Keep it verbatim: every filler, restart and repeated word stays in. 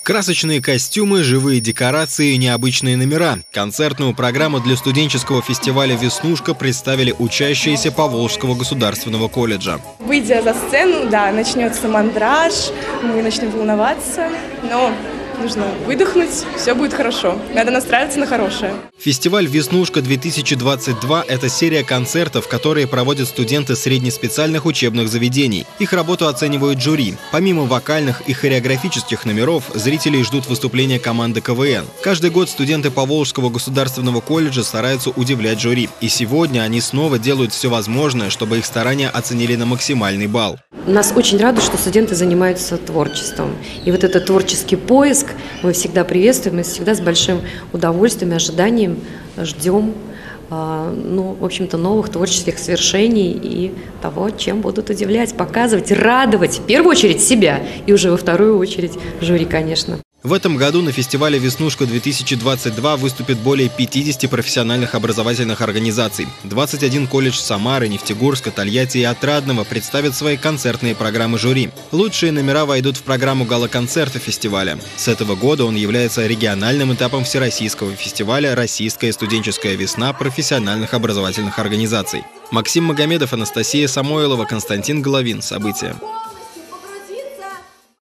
Красочные костюмы, живые декорации и необычные номера. Концертную программу для студенческого фестиваля «Веснушка» представили учащиеся Поволжского государственного колледжа. Выйдя за сцену, да, начнется мандраж, мы начнем волноваться, но нужно выдохнуть, все будет хорошо. Надо настраиваться на хорошее. Фестиваль «Веснушка-две тысячи двадцать два» – это серия концертов, которые проводят студенты среднеспециальных учебных заведений. Их работу оценивают жюри. Помимо вокальных и хореографических номеров, зрителей ждут выступления команды ка вэ эн. Каждый год студенты Поволжского государственного колледжа стараются удивлять жюри. И сегодня они снова делают все возможное, чтобы их старания оценили на максимальный балл. Нас очень радует, что студенты занимаются творчеством. И вот этот творческий поиск мы всегда приветствуем и всегда с большим удовольствием и ожиданием ждем, ну, в общем-то, новых творческих свершений и того, чем будут удивлять, показывать, радовать, в первую очередь, себя и уже во вторую очередь жюри, конечно. В этом году на фестивале «Веснушка-две тысячи двадцать два» выступит более пятидесяти профессиональных образовательных организаций. двадцать один колледж Самары, Нефтегорска, Тольятти и Отрадного представят свои концертные программы жюри. Лучшие номера войдут в программу гала-концерта фестиваля. С этого года он является региональным этапом всероссийского фестиваля «Российская студенческая весна» профессиональных образовательных организаций. Максим Магомедов, Анастасия Самойлова, Константин Головин. События.